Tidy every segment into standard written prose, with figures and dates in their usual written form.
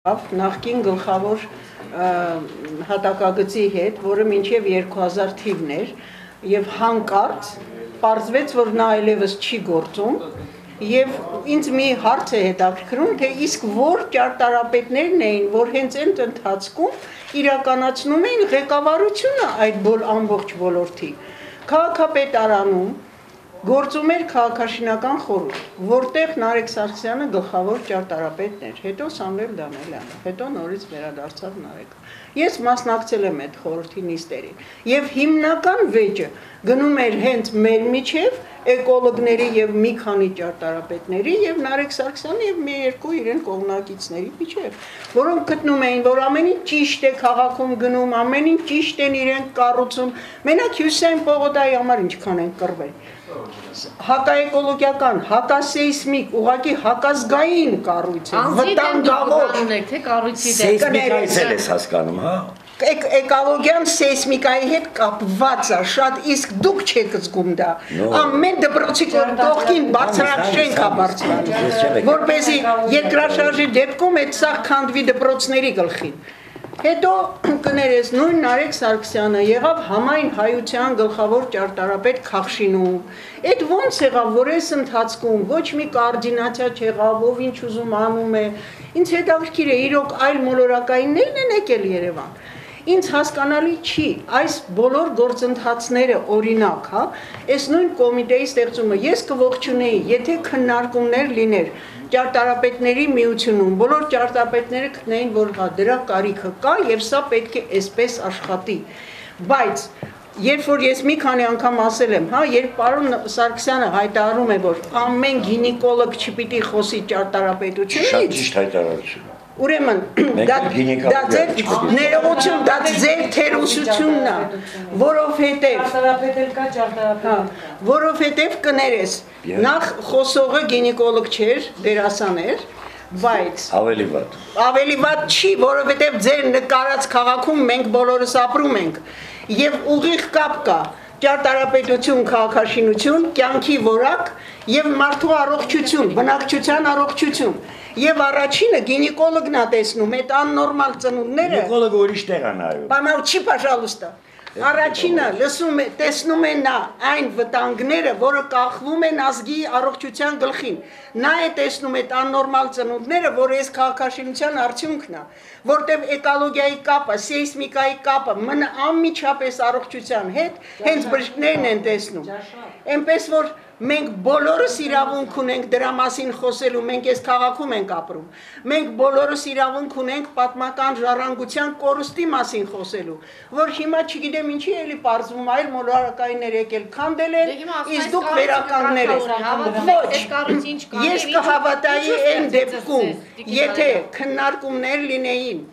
Նախկին գլխավոր հատակագծի հետ, որը մինչև 2000 թիվն էր, եւ հանկարծ պարզվեց, որ նա այլևս չի գործում, եւ ինձ մի հարց է հետաքրքրում, թե իսկ որ ճարտարապետներն էին, որ հենց այդ ընթացքում իրականացնում էին ղեկավարությունը այդ ամբողջ ոլորտի, քաղաքապետարանում գործում էր քաղաքաշինական խորհուրդ, որտեղ Նարեկ Սարգսյանը գլխավոր ճարտարապետն էր, հետո Սամվել Դանելյանը, հետո նորից վերադարձավ Նարեկը։ Ես մասնակցել եմ այդ խորհրդի նիստերին, եւ հիմնական վեճը գնում էր հենց մեր միջև էկոլոգների եւ մի քանի ճարտարապետների եւ Նարեկ Սարգսյանի եւ մի երկու իրեն կողմնակիցների միջև, որոնք գտնում էին, որ ամեն ինչ ճիշտ է քաղաքում գնում, ամեն ինչ ճիշտ են իրենք կառուցում, մենակ Հյուսիսային պողոտայի համար ինչքան են կռվել։ Հակաէկոլոգիական, հակասեյսմիկ, ուղղակի հակազգային կառույց է, վտանգավոր, թե կառույցի սեյսմիկայից էլ ես հասկանում, հա։ Էկոլոգիան սեյսմիկայի հետ կապված է, շատ իսկ դուք չեք զգում դա։ Ամեն դպրոցի կողքին բարձրակ շենք է բարձրանում, որպեսզի երկրաշարժի դեպքում այդ սաղ քանդվի դպրոցների գլխին։ Հետո կներես նույն Նարեկ Սարգսյանը եղավ համայն հայության գլխավոր ճարտարապետ Քախշինում։ Այդ ոնց եղավ, որ այս ընթացքում ոչ մի կոորդինացիա չեղավ, ով ինչ ուզում անում է։ Ինձ հետաքրքիր է, իրոք այլ մոլորակայիններն են եկել Երևան։ Ինձ հասկանալի չի, այս բոլոր գործընթացները օրինակ, հա, այս նույն կոմիտեի ստեղծումը ես կողջունեի, եթե քննարկումներ լիներ ճարտարապետների միությունում, բոլոր ճարտարապետները գտնեին, որ հա դրա կարիքը կա եւ սա պետք է այսպես աշխատի։ Բայց երբ որ ես մի քանի անգամ ասել եմ, հա, երբ պարոն Սարգսյանը հայտարարում է, որ ամեն գինեկոլոգ չպիտի խոսի ճարտարապետությունից, շատ ճիշտ հայտարարություն։ Ուրեմն դա ձեր ներողություն, դա ձեր թերուսությունն է, որովհետև կներես, նախ խոսողը գինեկոլոգ չէր, դերասան էր, բայց ավելի վատ չի, որովհետև ձեր նկարած քաղաքում մենք բոլորս ապրում ենք եւ ուղիղ կապ կա ճարտարապետություն, քաղաքաշինություն, կյանքի որակ եւ մարդու առողջություն, բնակչության առողջություն։ Եվ առաջինը գինեկոլոգն է տեսնում այդ աննորմալ ծնունդները։ Գինեկոլոգը ուրիշ տեղ է նայում։ Помолчи, пожалуйста։ Առաջինը տեսնում է նա այն վտանգները, որը կախվում են ազգի առողջության գլխին։ Նա է տեսնում այդ աննորմալ ծնունդները, որը այս քաղաքաշինության արդյունքն է, որտեղ էկոլոգիայի կապը, սեյսմիկայի կապը անմիջապես առողջության հետ հենց բժիշկներն են տեսնում։ Այնպես որ մենք բոլորս իրավունք ունենք դրա մասին խոսելու, մենք այս քաղաքում ենք ապրում։ Մենք բոլորս իրավունք ունենք պատմական ժառանգության կորուստի մասին խոսելու, որ հիմա չգիտեմ ինչի էլի պարզվում, այլ մոլորակայիններ եկել քանդել են, իսկ դուք վերականգնել եք։ Ոչ, ես կհավատայի այն դեպքում, եթե քննարկումներ լինեին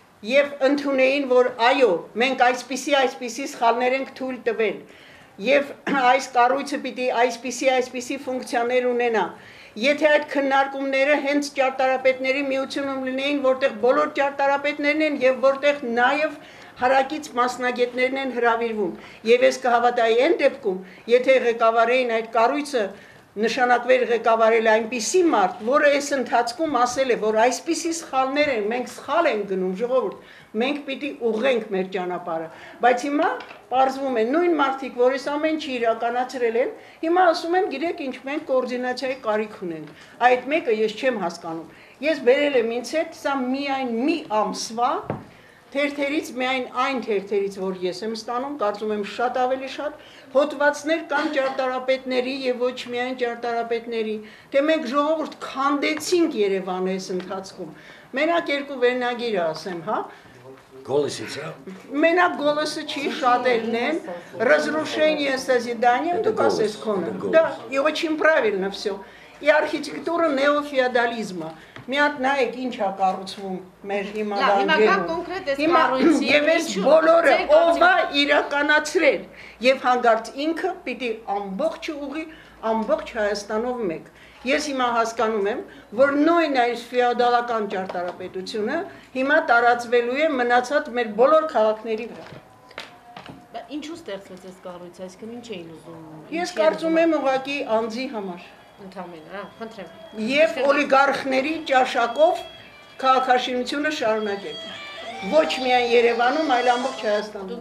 եւ ընդունեին, որ այո, մենք այսպիսի սխալներ ենք թույլ տվել Եվ այս կառույցը պիտի այսպիսի ֆունկցիաներ ունենա։ Եթե այդ քննարկումները հենց ճարտարապետների միությունում լինեին, որտեղ բոլոր ճարտարապետներն են եւ որտեղ նաեւ հարակից մասնագետներն են հրավիրվում։ Եվ ես կհավատայի այն դեպքում, եթե ղեկավարեին այդ կառույցը նշանակվեր ղեկավարել այնպիսի մարդ, որը այս ընթացքում ասել է, որ այսպիսի սխալներ են, մենք սխալ ենք գնում, ժողովուրդ, մենք պիտի ուղղենք մեր ճանապարհը, բայց հիմա պարզվում է նույն մարդիկ, որ այս ամեն ինչը իրականացրել են, հիմա ասում են, գիտեք ինչ, մենք կոորդինացիայի կարիք ունենք։ Այդ մեկը ես չեմ հասկանում։ Ես բերել եմ ինձ հետ, սա միայն մի ամսվա թերթերից միայն այն թերթերից, որ ես եմ ստանում, կարծում եմ շատ ավելի շատ հոդվածներ կան ճարտարապետների եւ ոչ միայն ճարտարապետների, թե մենք ժողովուրդ քանդեցինք Երևանը այս ընթացքում։ Մենակ երկու վերնագիր ասեմ, հա։ Գոլեսից, հա։ Մենակ գոլեսը չի, շատերն են, разрушение созидания, դուք ասես քոնը։ Да, и очень правильно всё. И архитектура неофеодализма. Մի հատ նայեք ինչ է կառուցվում մեր հիմա դանգերում։ Եվ այս բոլորը ով է իրականացրել եւ հանգարց ինքը պիտի ամբողջը ուղի ամբողջ Հայաստանով մեկ։ Ես հիմա հասկանում եմ, որ նույն այս ֆեոդալական ճարտարապետությունը հիմա տարածվելու է մնացած մեր բոլոր քաղաքների վրա։ Ինչու ստեղծվեց այս կառույցը, այսինքն ինչ էին ուզում։ Ես կարծում եմ ուղղակի անձի համար։ Ընդհանրապես, խնդրեմ։ Եվ օլիգարխների ճաշակով քաղաքաշինությունը շարունակեք։ Ոչ միայն Երևանում, այլ ամբողջ Հայաստանում։